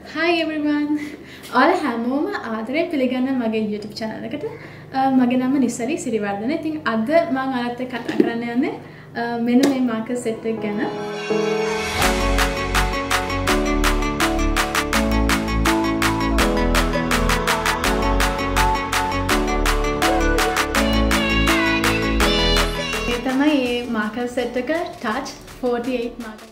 Hi everyone! ඔයාලා හැමෝම ආදරයෙන් පිළිගන්න මගේ YouTube channel එකට. මගේ නම නිසරි සිරිවර්ධන. ඉතින් අද මම ඔයාලත් එක්ක කතා කරන්න යන්නේ මෙන්න මේ මාකර් සෙට් එක ගැන. මේ තමයි මේ මාකර් සෙට් එක Touch 48 මාකර්.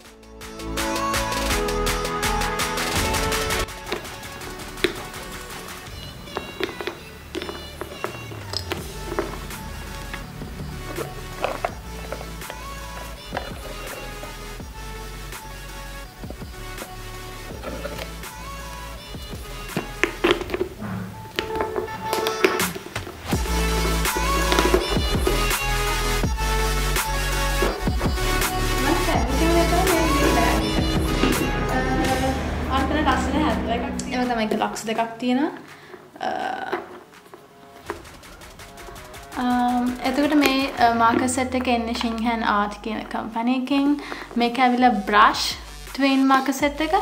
තමයි ලක්ස් දෙකක් තියෙනවා. එතකොට මේ මාකර් සෙට් එක එන්නේ Shinhan Art කියන කම්පැනි එකෙන්. මේක ඇවිල්ලා brush twin මාකර් සෙට් එක.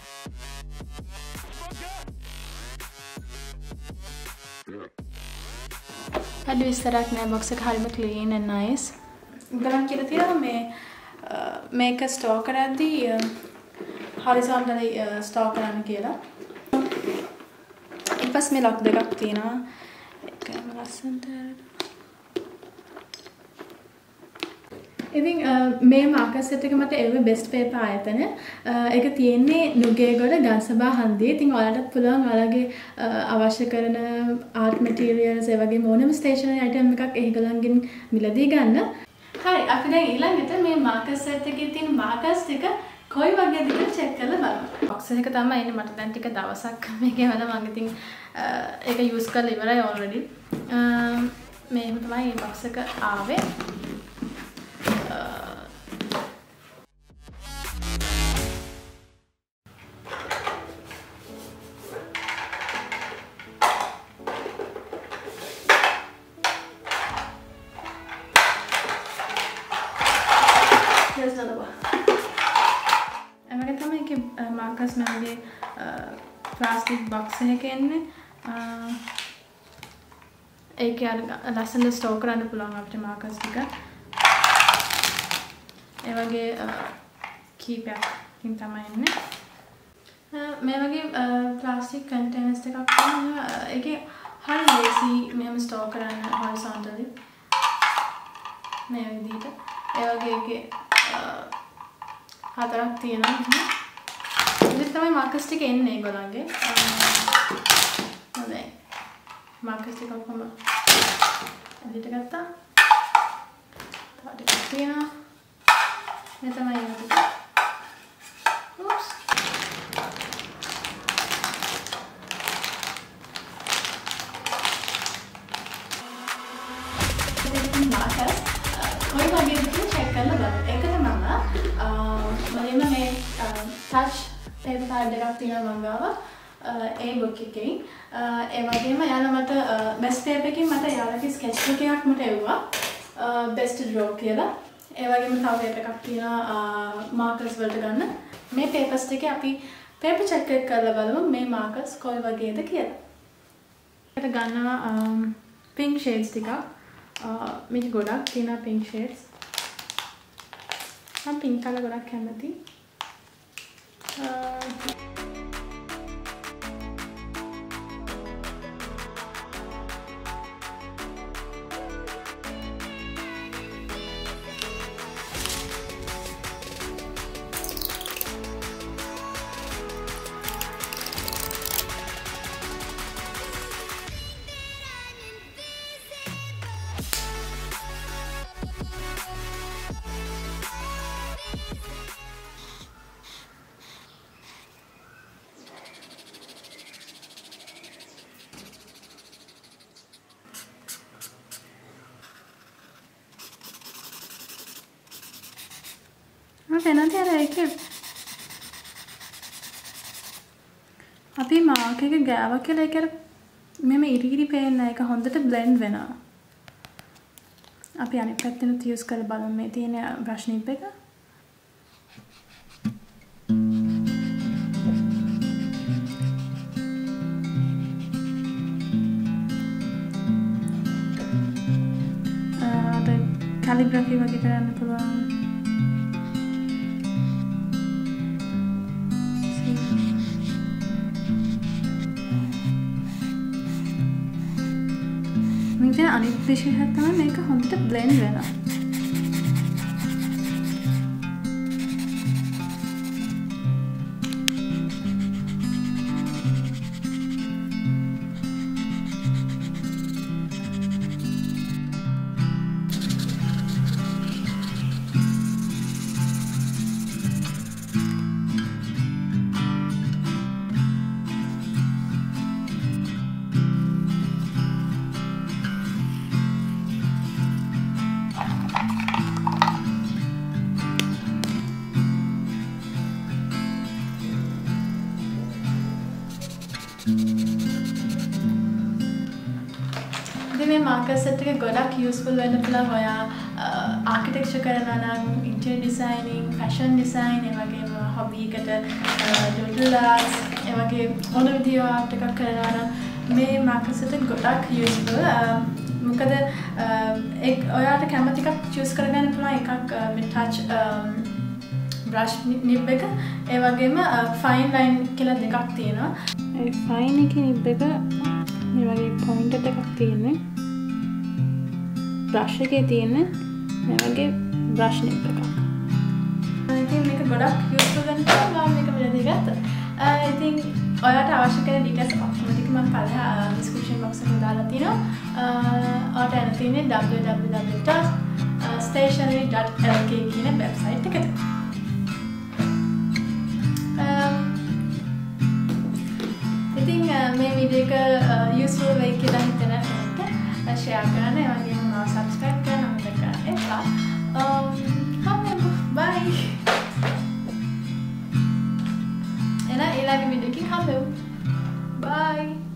අද විස්තරයක් නෑ, box එක හරිම clean and nice. උගලන් කියලා තියෙනවා මේක ස්ටෝර් කරද්දී horizontally ස්ටෝර් කරන්න කියලා. ඊපස් මේ ලොක් දෙකක් තියෙනවා. ඒකම ලස්සනට. ඉතින් මේ මාකර් සෙට් එක මට එව්වේ බෙස්ට් පේපර් ආයතන. ඒක තියෙන්නේ නුගේගොඩ ගම්සභා හන්දියේ. ඉතින් ඔයාලට පුළුවන් ඔයාලගේ අවශ්‍ය කරන ආර්ට් මැටීරියල්ස් ඒ වගේම ඕනම ස්ටේෂනරි අයිටම් එකක් ඒගොල්ලන්ගෙන් මිලදී ගන්න. හරි, අපි දැන් ඊළඟට මේ මාකර් සෙට් එකේ තියෙන මාකර්ස් ටික කොයි වගේද කියලා චෙක් කරලා බලමු. බොක්ස් එක තමයි එන්නේ. මට දැන් ටික දවසක් මේකේ වල මම ඉතින් ඒක යූස් කරලා ඉවරයි ඔල්රෙඩි. මේක තමයි මේ බොක්ස් එක ආවේ. There's another one. මාකර්ස් මගේ ප්ලාස්ටික් බොක්ස් එකක එන්නේ. ඒක ලස්සනට ස්ටෝර් කරන්න පුළුවන් අපිට මාකර්ස් ටික. ඒ වගේ කීපයක්කින් තමයි එන්නේ. මේ වගේ ප්ලාස්ටික් කන්ටේනර්ස් ටිකක් තියෙනවා. ඒකේ හරි ලේසි මෙහෙම ස්ටෝර් කරන්න horizontally. මේ විදිහට. ඒ වගේ ඒකේ හතරක් තියෙනවා. ඉතින් තමයි මාකර්ස් ටික එන්නේ ඒගොල්ලන්ගේ. හොඳයි. මාකර්ස් ටික කොහොම එදිට ගත්තා. තව ටිකක් තියෙනවා. මේ තමයි ඒක. oops. ඉතින් මාකර්ස් කොයි වගේද කියලා චෙක් කරලා බලන්න. ඒක තමයි මම මේ touch paper card එකක් තියෙනවා මම ගාව ඒ book එකෙන්. ඒ වගේම යාළුවා මට best paper එකකින් මට යාළුවාගේ sketch book එකක් මට එවුවා best draw කියලා. ඒ වගේම තව paper එකක් තියෙනවා markers වලට ගන්න. මේ papers ටිකේ අපි paper check එක කරලා බලමු මේ markers කොයි වගේද කියලා. ඒකට ගන්නවා pink shades ටිකක්. මේක ගොඩක් තියෙනවා pink shades. මම pink color ගොඩක් කැමතියි. එනදී අර ඒක අපි මාක් එක ගෑවා කියලා ඒක මෙම ඉරිගිරි පේන්න එක හොඳට බ්ලෙන්ඩ් වෙනවා. අපි අනිත් පැත්තෙනුත් යූස් කරලා බලමු මේ තියෙන බ්‍රෂ් නිබ් එක. calligraphy වගේ කරන්න පුළුවන්. මේක අනිත් විශේෂය තමයි මේක හොඳට blend වෙනවා. මේ මාකර් සෙට් එක ගොඩක් යූස්ෆුල් වෙන්න පුළුවන් ඔයා ආකිටෙක්චර් කරනවා නම් ඉන්ටීරියර් ඩිසයිනින් ෆැෂන් ඩිසයින් ඒ වගේම හොබි එකට ඩොඩල් ආර්ට්ස් ඒ වගේ මොන විදිය ආර්ට් එකක් කරනවා නම් මේ මාකර් සෙට් එක ගොඩක් යූස්ෆුල් මොකද ඔයාට කැමති එකක් චූස් කරගන්න පුළුවන් එකක් මේ ටච් බ්‍රෂ් නිබ් එක ඒ වගේම ෆයින් ලයින් කියලා දෙකක් තියෙනවා ඒ ෆයින් එකේ නිබ් එක මේ වගේ පොයින්ටර් එකක් තියෙන්නේ බ්‍රෂ් එකේ තියෙන්නේ මේ වගේ බ්‍රෂ් නිබ් එකක්. ඉතින් මේක ගොඩක් යූස්ෆුල් වෙන නිසා මම මේක මෙලදී ගත්තා. ඉතින් ඔයාලට අවශ්‍ය කරන ඩීටේල්ස් ඔක්කොම ටික මම පල්ලා ඩිස්ක්‍රිප්ෂන් බොක්ස් එකේ දාලා තියෙනවා. ඔයාලට එන තියෙන්නේ www.stationery.lk කියන වෙබ්සයිට් එකට. ඉතින් මේ වීඩියෝ එක යූස්ෆුල් වෙයි කියලා හිතන කෙනෙක්ට ෂෙයා කරන්න ඒ වගේම මාව සබ්ස්ක්‍රයිබ් කරන්න අමතක කරන්න එපා. බයි. එන ඊළඟ වීඩියෝ එකකින් හම්බෙමු. බයි.